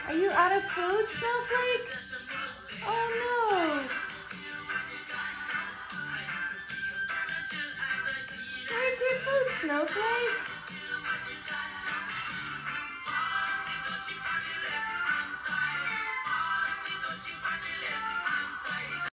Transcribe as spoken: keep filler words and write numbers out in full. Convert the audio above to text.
Are you out of food, Snowflake? Oh no! Where's your food, Snowflake?